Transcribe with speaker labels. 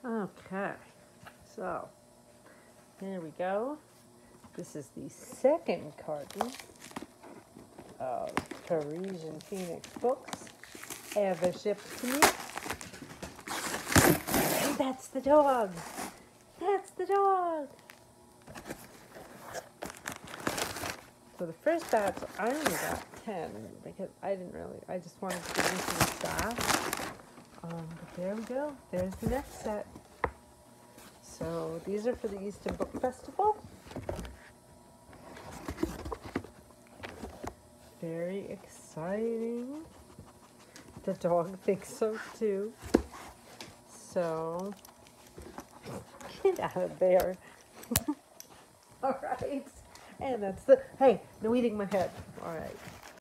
Speaker 1: Okay, so here we go. This is the second carton of Parisian Phoenix books ever shipped to me. And that's the dog. That's the dog. So the first batch, I only got 10 because I just wanted to give this to the staff. But there we go. There's the next set. So these are for the Easton Book Festival. Very exciting. The dog thinks so too. So, get out of there. All right. And that's hey, no eating my head. All right.